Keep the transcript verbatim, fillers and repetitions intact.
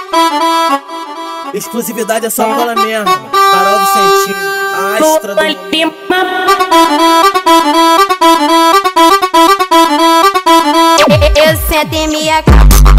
Exclusividade é só cola mesmo. Carol Pontinho, Astra do Lima. Eu sento em minha cama.